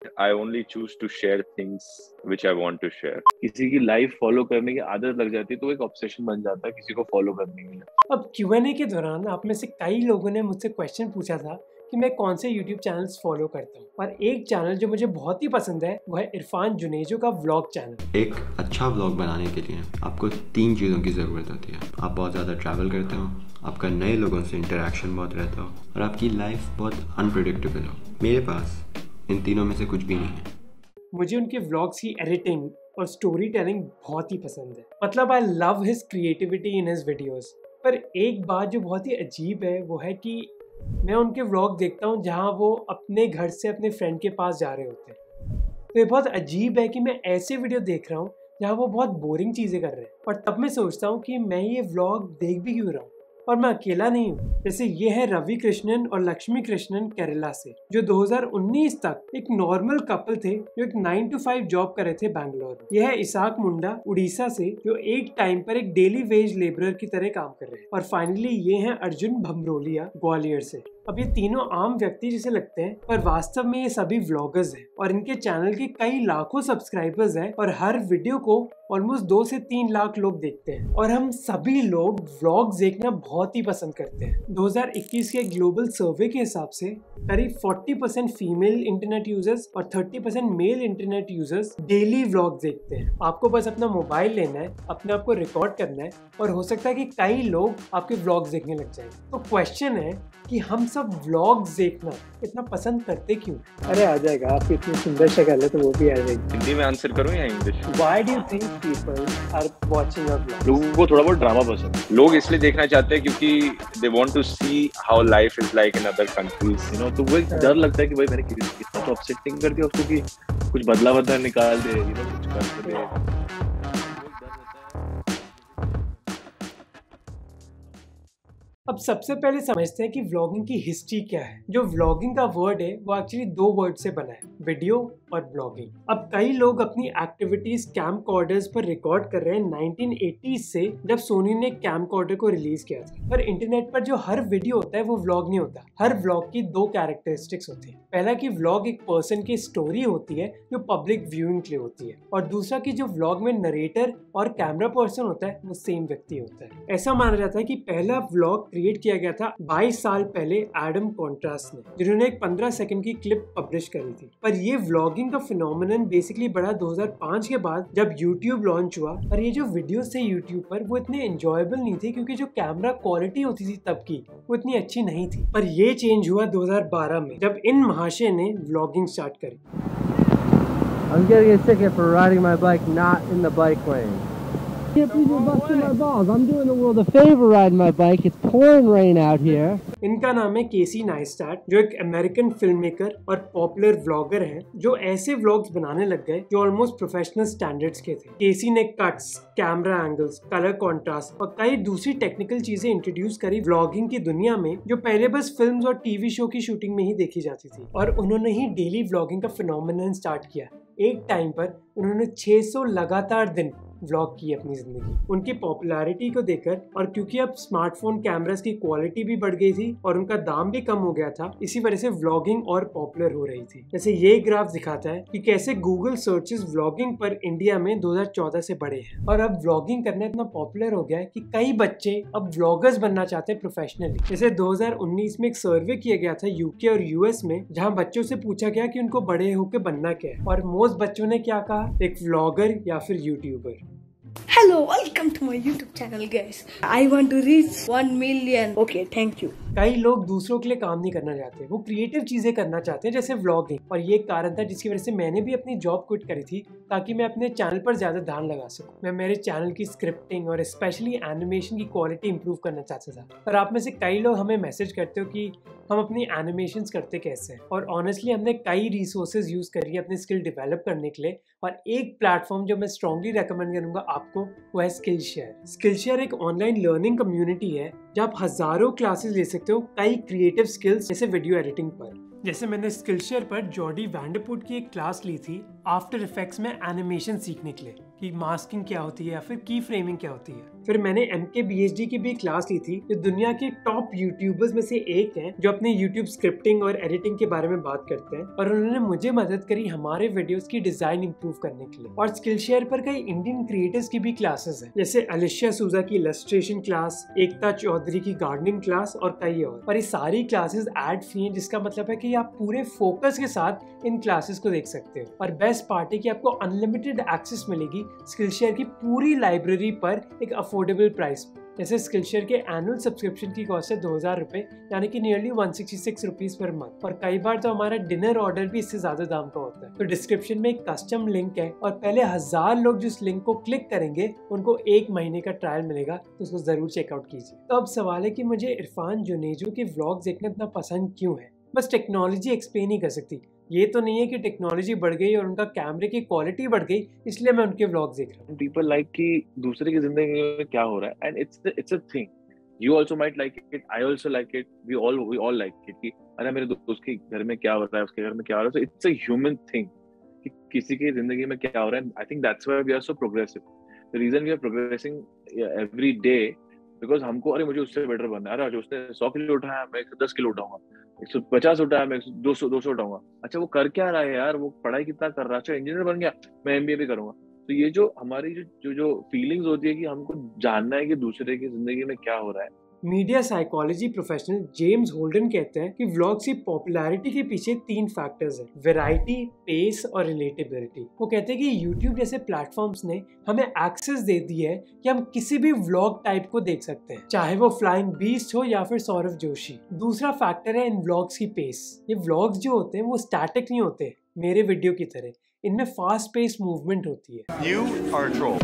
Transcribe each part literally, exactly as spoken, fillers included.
I only choose to share things which I want to share. किसी की life follow करने की आदत लग जाती है तो एक ऑब्सेशन बन जाता है किसी को फॉलो करने के लिए। अब क्यू एन ए के दौरान आप में से कई लोगों ने मुझसे क्वेश्चन पूछा था कि मैं कौन से यूट्यूब चैनल्स फॉलो करता हूँ, और एक चैनल जो मुझे बहुत ही पसंद है वो है इरफान जुनेजो का व्लॉग चैनल। एक अच्छा व्लॉग बनाने के लिए आपको तीन चीज़ों की ज़रूरत होती है। आप बहुत ज़्यादा ट्रैवल करते हो, आपका नए लोगों से इंटरेक्शन बहुत रहता हो, और आपकी लाइफ बहुत अनप्रेडिक्टेबल हो। मेरे पास इन तीनों में से कुछ भी नहीं है। मुझे उनके व्लॉग्स की एडिटिंग और स्टोरी टेलिंग बहुत ही पसंद है। मतलब I love his creativity in his videos. पर एक बात जो बहुत ही अजीब है वो है कि मैं उनके व्लॉग देखता हूँ जहाँ वो अपने घर से अपने फ्रेंड के पास जा रहे होते हैं। तो ये बहुत अजीब है कि मैं ऐसे वीडियो देख रहा हूँ जहाँ वो बहुत बोरिंग चीज़ें कर रहे हैं, और तब मैं सोचता हूँ कि मैं ये व्लॉग देख भी क्यों रहा हूँ, और मैं अकेला नहीं हूँ। जैसे ये है रवि कृष्णन और लक्ष्मी कृष्णन केरला से, जो दो हज़ार उन्नीस तक एक नॉर्मल कपल थे जो एक नाइन टू फाइव जॉब कर रहे थे बैंगलोर में। यह है इसाक मुंडा उड़ीसा से, जो एक टाइम पर एक डेली वेज लेबरर की तरह काम कर रहे हैं। और फाइनली ये हैं अर्जुन भमरोलिया ग्वालियर से। अब ये तीनों आम व्यक्ति जैसे लगते हैं, पर वास्तव में ये सभी व्लॉगर्स हैं, और इनके चैनल के कई लाखों सब्सक्राइबर्स हैं, और हर वीडियो को ऑलमोस्ट दो से तीन लाख लोग देखते हैं। और हम सभी लोग व्लॉग्स देखना बहुत ही पसंद करते हैं। दो हज़ार इक्कीस के ग्लोबल सर्वे के हिसाब से करीब चालीस परसेंट फीमेल इंटरनेट यूजर्स और तीस percent male internet users daily vlog देखते हैं। आपको बस अपना मोबाइल लेना है, अपने आप को रिकॉर्ड करना है, और हो सकता है कि कई लोग आपके व्लॉग्स देखने लग जाएं। तो क्वेश्चन है कि हम सब व्लॉग्स देखना इतना पसंद करते क्यों? अरे आ जाएगा, आपकी इतनी सुंदर शक्ल है तो वो भी आ जाएगी। हिंदी में आंसर करूं या English? Why do you think people are watching your vlog? लोगों को थोड़ा बहुत ड्रामा पसंद है। लोग इसलिए देखना चाहते हैं क्योंकि they want to see how life is like in other countries, you know. तो वो एक डर लगता है कि भाई मैंने कितना तो अपसेटिंग कर दिया उसको कि कुछ बदला बदला निकाल दे, यू नो, कुछ कर दे। अब सबसे पहले समझते हैं कि व्लॉगिंग की हिस्ट्री क्या है। जो व्लॉगिंग का वर्ड है वो एक्चुअली दो वर्ड से बना है, वीडियो और ब्लॉगिंग। अब कई लोग अपनी एक्टिविटीज कैमकॉर्डर्स पर रिकॉर्ड कर रहे हैं नाइनटीन एटीज़ से, जब सोनी ने कैमकॉर्डर को रिलीज किया था। पर इंटरनेट पर जो हर वीडियो होता है वो व्लॉग नहीं होता। हर व्लॉग की दो कैरेक्टरिस्टिक्स होती है। पहला कि व्लॉग एक पर्सन की स्टोरी होती है जो पब्लिक व्यूइंग के लिए होती है, और दूसरा कि जो व्लॉग में नरेटर और कैमरा पर्सन होता है वो सेम व्यक्ति होता है। ऐसा माना जाता है कि पहला व्लॉग क्रिएट किया गया था बाईस साल पहले एडम कॉन्ट्रास्ट ने, जिन्होंने एक पंद्रह सेकंड की क्लिप पब्लिश करी थी। पर ये व्लॉगिंग का फिनोमेनन बेसिकली बढ़ा दो हज़ार पाँच के बाद, जब यूट्यूब लॉन्च हुआ। पर ये जो वीडियोस थे यूट्यूब पर वो इतने एंजॉयबल नहीं थे, क्योंकि जो कैमरा क्वालिटी होती थी तब की वो इतनी अच्छी नहीं थी। पर ये चेंज हुआ दो हज़ार बारह में, जब इन महाशय ने व्लॉगिंग स्टार्ट करी। I'm getting a ticket for riding my bike not in the bike lane. Please, you're busting my balls. I'm doing the world a favor riding my bike. It's pouring rain out here. इनका नाम है केसी Neistat, जो एक American film maker और popular vlogger हैं, जो ऐसे vlogs बनाने लग गए जो ऑलमोस्ट प्रोफेशनल स्टैंडर्ड्स के थे। केसी ने cuts, camera angles, colour contrast और कई दूसरी टेक्निकल चीजें इंट्रोड्यूस करी व्लॉगिंग की दुनिया में, जो पहले बस फिल्म्स और टीवी शो की शूटिंग में ही देखी जाती थी। और उन्होंने ही डेली व्लॉगिंग का फिनोमेनन स्टार्ट किया। एक टाइम पर उन्होंने छह सौ लगातार दिन व्लॉग की अपनी जिंदगी। उनकी पॉपुलैरिटी को देखकर, और क्योंकि अब स्मार्टफोन कैमरास की क्वालिटी भी बढ़ गई थी और उनका दाम भी कम हो गया था, इसी वजह से व्लॉगिंग और पॉपुलर हो रही थी। जैसे ये ग्राफ दिखाता है कि कैसे गूगल सर्चेस व्लॉगिंग पर इंडिया में दो हज़ार चौदह से बढ़े हैं, और अब व्लॉगिंग करना इतना पॉपुलर हो गया है कि कई बच्चे अब व्लॉगर्स बनना चाहते हैं प्रोफेशनली। जैसे दो हज़ार उन्नीस में एक सर्वे किया गया था यूके और यूएस में, जहाँ बच्चों से पूछा गया कि उनको बड़े होकर बनना क्या है, और मोस्ट बच्चों ने क्या कहा, एक व्लॉगर या फिर YouTuber. Hello, welcome to my YouTube channel, guys. I want to reach one million. Okay, thank you. कई लोग दूसरों के लिए काम नहीं करना चाहते, वो क्रिएटिव चीजें करना चाहते हैं, जैसे व्लॉगिंग। और ये एक कारण था जिसकी वजह से मैंने भी अपनी जॉब क्विट करी थी, ताकि मैं अपने चैनल पर ज्यादा ध्यान लगा सकूं। मैं मेरे चैनल की स्क्रिप्टिंग और स्पेशली एनिमेशन की क्वालिटी इंप्रूव करना चाहता था। पर आप में से कई लोग हमें मैसेज करते हो कि हम अपनी एनिमेशंस करते कैसे हैं, और ऑनेस्टली हमने कई रिसोर्सेज यूज करी है अपने स्किल डेवलप करने के लिए। और एक प्लेटफॉर्म जो मैं स्ट्रांगली रेकमेंड करूंगा आपको, वो है स्किलशेयर। स्किलशेयर एक ऑनलाइन लर्निंग कम्युनिटी है जहाँ आप हजारों क्लासेस ले सकते हो कई क्रिएटिव स्किल्स, जैसे वीडियो एडिटिंग पर। जैसे मैंने स्किलशेयर पर जॉर्डी वैंडरपुट की एक क्लास ली थी आफ्टर इफेक्ट्स में एनिमेशन सीखने के लिए। कि मास्किंग क्या होती है या फिर की फ्रेमिंग क्या होती है। फिर मैंने एम के बी एच डी की भी क्लास ली थी, जो दुनिया के टॉप यूट्यूबर्स में से एक हैं, जो अपने यूट्यूब स्क्रिप्टिंग और एडिटिंग के बारे में बात करते हैं, और उन्होंने मुझे मदद करी हमारे वीडियोस की डिजाइन इंप्रूव करने के लिए। और स्किल शेयर पर कई इंडियन क्रिएटर्स की भी क्लासेस हैं, जैसे अलिशिया सूजा की इलस्ट्रेशन क्लास, एकता चौधरी की गार्डनिंग क्लास और कई और। और ये सारी क्लासेस एड फ्री हैं, जिसका मतलब है कि आप पूरे फोकस के साथ इन क्लासेस को देख सकते हो। और बेस्ट पार्ट है कि आपको अनलिमिटेड एक्सेस मिलेगी स्किल शेयर की पूरी लाइब्रेरी पर एक अफोर्डेबल प्राइस पर। जैसे स्किल शेयर के एनुअल सब्सक्रिप्शन की कॉस्ट है दो हजार रुपए, यानी कि nearly one sixty six rupees per month. और कई बार तो हमारा डिनर ऑर्डर भी इससे ज्यादा दाम का होता है। तो डिस्क्रिप्शन में एक कस्टम लिंक है, और पहले हजार लोग जिस लिंक को क्लिक करेंगे उनको एक महीने का ट्रायल मिलेगा, तो उसको जरूर चेकआउट कीजिए। तो अब सवाल है कि मुझे इरफान जुनेजो के व्लॉग्स देखना इतना पसंद क्यों है? बस टेक्नोलॉजी एक्सप्लेन ही कर सकती। ये तो नहीं है कि टेक्नोलॉजी बढ़ गई और उनका कैमरे की क्वालिटी बढ़ गई इसलिए मैं उनके व्लॉग्स देख रहा हूँ। पीपल लाइक कि दूसरे की जिंदगी में क्या हो रहा है, and it's it's a thing. You also might like it, I also like it, we all we all like it कि अरे मेरे दोस्त के घर में क्या हो रहा है, उसके घर में क्या हो रहा है। So it's a human thing कि किसी की जिंदगी में क्या हो रहा है। I think that's why we are so progressive. The reason we are progressing every day, because हमको अरे मुझे उससे बेटर बनना है। अरे उसने सौ किलो उठाया, मैं एक सौ दस किलो उठाऊंगा, एक सौ पचास उठाया, मैं दो सौ दो सौ उठाऊंगा। अच्छा वो कर क्या रहा है यार, वो पढ़ाई कितना कर रहा है, अच्छा इंजीनियर बन गया, मैं एमबीए भी करूंगा। तो ये जो हमारी जो जो जो फीलिंग्स होती है कि हमको जानना है कि दूसरे की जिंदगी में क्या हो रहा है। Media psychology professional James Holden कहते हैं कि व्लॉग्स की पॉपुलैरिटी के पीछे तीन फैक्टर्स हैं, वैरायटी, पेस और रिलेटेबिलिटी। वो कहते हैं कि यूट्यूब जैसे प्लेटफॉर्म्स ने हमें एक्सेस दे दी है कि हम किसी भी व्लॉग टाइप को देख सकते हैं, चाहे वो फ्लाइंग बीस्ट हो या फिर सौरभ जोशी। दूसरा फैक्टर है इन व्लॉग्स की पेस। ये व्लॉग्स जो होते हैं वो स्टैटिक नहीं होते मेरे वीडियो की तरह, इनमें फास्ट पेस मूवमेंट होती है। You are a troll.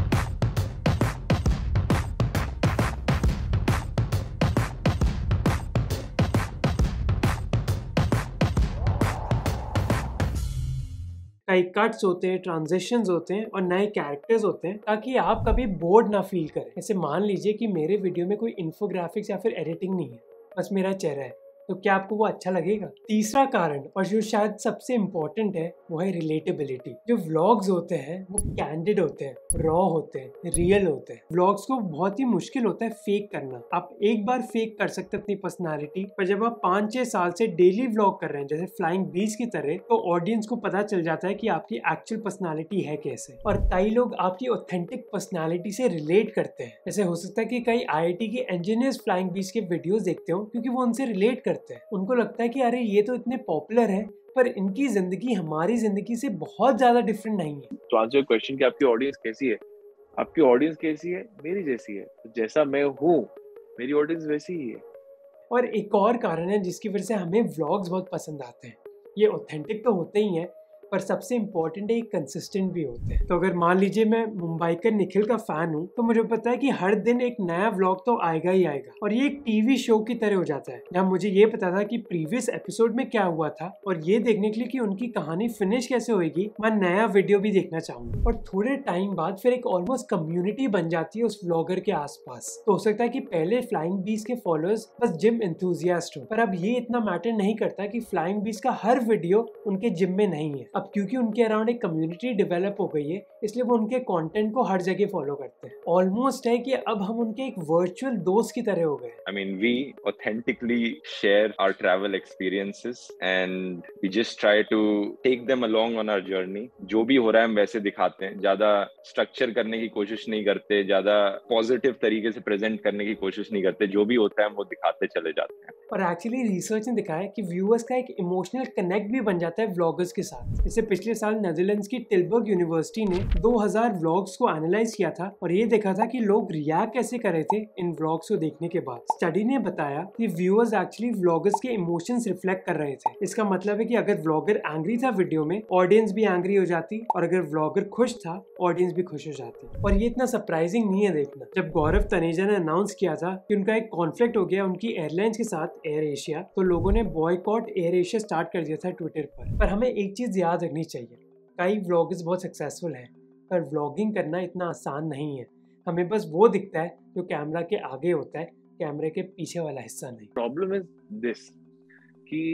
कई कट्स होते हैं, ट्रांजिशंस होते हैं और नए कैरेक्टर्स होते हैं, ताकि आप कभी बोर्ड ना फील करें। जैसे मान लीजिए कि मेरे वीडियो में कोई इन्फोग्राफिक्स या फिर एडिटिंग नहीं है, बस मेरा चेहरा है, तो क्या आपको वो अच्छा लगेगा? तीसरा कारण, और जो शायद सबसे इम्पोर्टेंट है, वो है रिलेटेबिलिटी। जो व्लॉग्स होते हैं वो कैंडिड होते हैं, रॉ होते हैं, रियल होते हैं। व्लॉग्स को बहुत ही मुश्किल होता है फेक करना। आप एक बार फेक कर सकते हैं अपनी पर्सनालिटी, पर जब आप पाँच छह साल से डेली व्लॉग कर रहे हैं जैसे फ्लाइंग बीस की तरह, तो ऑडियंस को पता चल जाता है कि आपकी एक्चुअल पर्सनालिटी है कैसे। और कई लोग आपकी ऑथेंटिक पर्सनालिटी से रिलेट करते हैं। जैसे हो सकता है कि कई आई आई टी के इंजीनियर्स फ्लाइंग बीस के वीडियोस देखते हो, क्योंकि वो उनसे रिलेट करते हैं। उनको लगता है कि अरे ये तो इतने पॉपुलर है, पर इनकी जिंदगी हमारी जिंदगी से बहुत ज्यादा डिफरेंट नहीं है। तो आंसर क्वेश्चन कि आपकी ऑडियंस कैसी है, आपकी ऑडियंस कैसी है, मेरी जैसी है। तो जैसा मैं हूँ मेरी ऑडियंस वैसी ही है। और एक और कारण है जिसकी वजह से हमें व्लॉग्स बहुत पसंद आते हैं। ये ऑथेंटिक तो होते ही हैं, पर सबसे इम्पोर्टेंट है कंसिस्टेंट भी होते हैं। तो अगर मान लीजिए मैं मुंबई का निखिल का फैन हूँ, तो मुझे पता है कि हर दिन एक नया व्लॉग तो आएगा ही आएगा, और ये एक टीवी शो की तरह हो जाता है, जहाँ मुझे ये पता था कि प्रीवियस एपिसोड में क्या हुआ था, और ये देखने के लिए कि उनकी कहानी फिनिश कैसे होगी, मैं नया वीडियो भी देखना चाहूंगा। और थोड़े टाइम बाद फिर एक ऑलमोस्ट कम्युनिटी बन जाती है उस व्लॉगर के आसपास। तो हो सकता है कि पहले फ्लाइंग बीस के फॉलोअर्स बस जिम एंथुसियास्ट हो, पर अब ये इतना मैटर नहीं करता कि फ्लाइंग बीस का हर वीडियो उनके जिम में नहीं है। अब क्योंकि उनके अराउंड एक कम्युनिटी डेवलप हो गई है, इसलिए वो उनके कंटेंट को हर जगह फॉलो करते हैं। ऑलमोस्ट है कि अब हम उनके एक वर्चुअल दोस्त की तरह हो गए। I mean, we authentically share our travel experiences and we just try to take them along on our journey. जो भी हो रहा है हम वैसे दिखाते हैं, ज्यादा स्ट्रक्चर करने की कोशिश नहीं करते, ज्यादा पॉजिटिव तरीके से प्रेजेंट करने की कोशिश नहीं करते। जो भी होता है हम वो दिखाते चले जाते हैं। और एक्चुअली रिसर्च ने दिखाया कि व्यूअर्स का एक इमोशनल कनेक्ट भी बन जाता है व्लॉगर्स के साथ। जैसे पिछले साल नेदरलैंड्स की टिलबर्ग यूनिवर्सिटी ने दो हज़ार व्लॉग्स को एनालाइज किया था, और ये देखा था कि लोग रिएक्ट कैसे कर रहे थे इन व्लॉग्स को देखने के बाद। स्टडी ने बताया कि व्यूअर्स एक्चुअली व्लॉगर्स के इमोशंस रिफ्लेक्ट कर रहे थे। इसका मतलब है कि अगर व्लॉगर एंग्री था वीडियो में, ऑडियंस भी एंग्री हो जाती, और अगर व्लॉगर खुश था, ऑडियंस भी खुश हो जाती। और ये इतना सरप्राइजिंग नहीं है देखना। जब गौरव तनेजा ने अनाउंस किया था कि उनका एक कॉन्फ्लिक्ट हो गया उनकी एयरलाइंस के साथ, एयर एशिया, तो लोगों ने बॉयकॉट एयर एशिया स्टार्ट कर दिया था ट्विटर पर। पर हमें एक चीज याद रखनी चाहिए, कई व्लॉगर्स बहुत सक्सेसफुल हैं, पर व्लॉगिंग करना इतना आसान नहीं है। हमें बस वो दिखता है जो कैमरा के आगे होता है, कैमरे के पीछे वाला हिस्सा नहीं। प्रॉब्लम इज दिस कि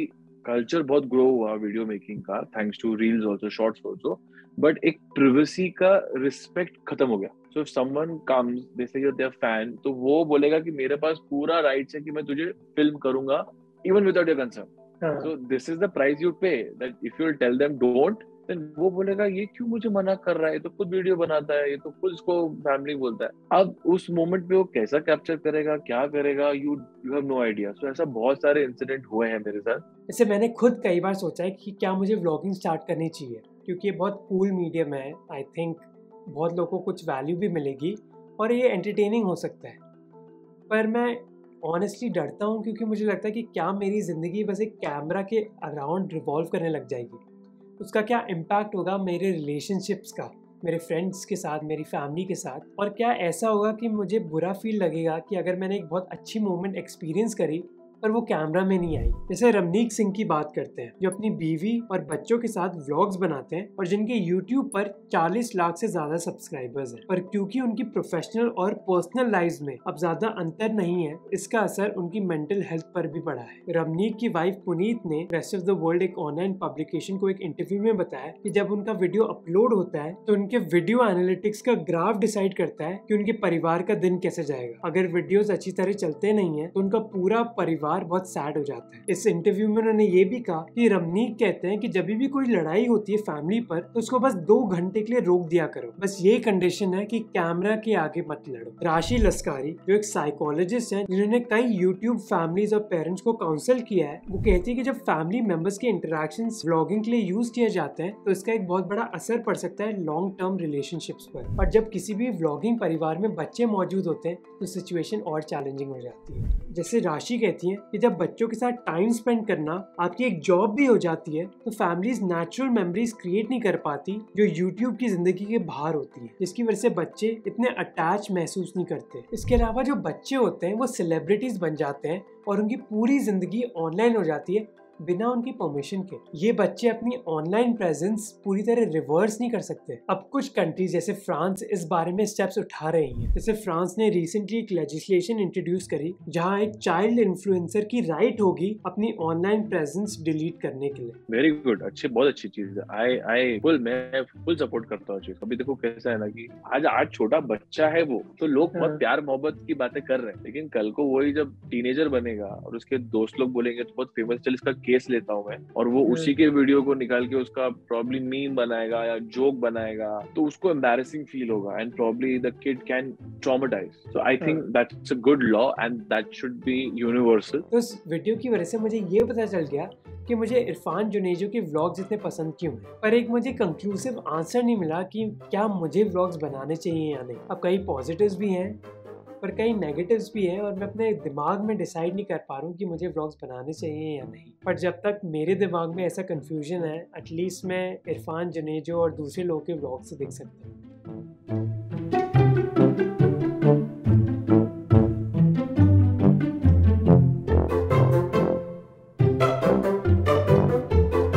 कल्चर बहुत ग्रो हुआ वीडियो मेकिंग का, thanks to reels also, shorts also, but एक प्रिवेसी का रिस्पेक्ट खत्म हो गया. So if someone comes, they say they are fan, तो वो बोलेगा कि मेरे पास पूरा राइट्स है कि मैं तुझे फिल्म करूंगा even without your concern. So this is the price you pay, that if you tell them don't, then वो बोलेगा ये क्यों मुझे मना कर रहा है, ये तो खुद वीडियो बनाता है, ये तो खुद इसको फैमिली बोलता है. अब उस मोमेंट पे वो कैसा कैप्चर करेगा, क्या करेगा, you you have no idea. So ऐसा बहुत सारे इंसिडेंट हुए हैं मेरे साथ. जैसे मैंने खुद कई बार सोचा है कि क्या मुझे व्लॉगिंग स्टार्ट करनी चाहिए, क्योंकि ये बहुत कूल मीडियम है. आई थिंक बहुत लोगों को कुछ वैल्यू भी मिलेगी और ये एंटरटेनिंग हो सकता है. पर मैं ऑनेस्टली डरता हूँ, क्योंकि मुझे लगता है कि क्या मेरी ज़िंदगी बस एक कैमरा के अराउंड रिवॉल्व करने लग जाएगी. उसका क्या इम्पैक्ट होगा मेरे रिलेशनशिप्स का, मेरे फ्रेंड्स के साथ, मेरी फैमिली के साथ. और क्या ऐसा होगा कि मुझे बुरा फील लगेगा कि अगर मैंने एक बहुत अच्छी मोमेंट एक्सपीरियंस करी पर वो कैमरा में नहीं आई. जैसे रमनीक सिंह की बात करते हैं, जो अपनी बीवी और बच्चों के साथ व्लॉग्स बनाते हैं और जिनके यूट्यूब पर चालीस लाख से ज्यादा सब्सक्राइबर्स हैं. पर क्योंकि उनकी प्रोफेशनल और पर्सनल लाइफ में अब ज्यादा अंतर नहीं है, इसका असर उनकी मेंटल हेल्थ पर भी पड़ा है. रमनीक की वाइफ पुनीत ने रेस्ट ऑफ द वर्ल्ड एक ऑनलाइन पब्लिकेशन को एक इंटरव्यू में बताया कि जब उनका वीडियो अपलोड होता है तो उनके वीडियो एनालिटिक्स का ग्राफ डिसाइड करता है कि उनके परिवार का दिन कैसे जाएगा. अगर वीडियोस अच्छी तरह चलते नहीं है तो उनका पूरा परिवार बहुत सैड हो जाता है. इस इंटरव्यू में उन्होंने ये भी कहा कि रमनीक कहते हैं कि जब भी कोई लड़ाई होती है फैमिली पर तो उसको बस दो घंटे के लिए रोक दिया करो. बस ये कंडीशन है कि कैमरा के आगे मत लड़ो. राशि लस्कारी, जो एक साइकोलॉजिस्ट हैं जिन्होंने कई यूट्यूब फैमिलीज और पेरेंट्स को काउंसिल किया है, वो कहती है कि जब फैमिली मेंबर्स के इंटरेक्शंस व्लॉगिंग के लिए यूज किए जाते हैं तो इसका एक बहुत बड़ा असर पड़ सकता है लॉन्ग टर्म रिलेशनशिप्स पर. और जब किसी भी व्लॉगिंग परिवार में बच्चे मौजूद होते हैं तो सिचुएशन और चैलेंजिंग हो जाती है. जैसे राशि कहती है कि जब बच्चों के साथ टाइम स्पेंड करना आपकी एक जॉब भी हो जाती है तो फैमिलीज नेचुरल मेमोरीज क्रिएट नहीं कर पाती जो यूट्यूब की जिंदगी के बाहर होती है, जिसकी वजह से बच्चे इतने अटैच महसूस नहीं करते. इसके अलावा जो बच्चे होते हैं वो सेलिब्रिटीज बन जाते हैं और उनकी पूरी जिंदगी ऑनलाइन हो जाती है बिना उनकी परमिशन के. ये बच्चे अपनी ऑनलाइन प्रेजेंस पूरी तरह रिवर्स नहीं कर सकते. अब कुछ कंट्रीज जैसे फ्रांस इस बारे में स्टेप्स उठा रही हैं. जैसे फ्रांस ने रिसेंटली एक लेजिस्लेशन इंट्रोड्यूस करी जहां एक चाइल्ड इन्फ्लुएंसर की राइट होगी अपनी ऑनलाइन प्रेजेंस डिलीट करने के लिए. वेरी गुड, अच्छी, बहुत अच्छी चीज है. आई आई फुल मैं फुल सपोर्ट करता हूँ चीज. अभी देखो कैसा है ना कि आज आज छोटा बच्चा है वो, तो लोग बहुत प्यार मोहब्बत की बातें कर रहे हैं, लेकिन कल को वही जब टीनेजर बनेगा और उसके दोस्त लोग बोलेंगे तो बहुत फेमस, चल इसका केस लेता हूँ मैं, और वो उसी के वीडियो को निकाल के उसका प्रॉब्ली मीम बनाएगा या जोक बनाएगा, तो उसको एम्बैरेसिंग फील होगा and probably the kid can traumatise. So I think that's a good law and that should be universal. तो इस वीडियो की वजह से मुझे ये पता चल गया कि मुझे इरफान जुनेजो के व्लॉग्स इतने पसंद क्यों हैं, पर एक मुझे कंक्लूसिव आंसर नहीं मिला कि क्या मुझे व्लॉग्स बनाने चाहिए या नहीं. अब कई पॉजिटिव्स भी हैं पर कई नेगेटिव्स भी हैं और मैं अपने दिमाग में डिसाइड नहीं कर पा रहा हूँ कि मुझे व्लॉग्स बनाने चाहिए या नहीं. पर जब तक मेरे दिमाग में ऐसा कंफ्यूजन है, एटलीस्ट मैं इरफान जुनेजो और दूसरे लोगों के व्लॉग से देख सकता हूँ.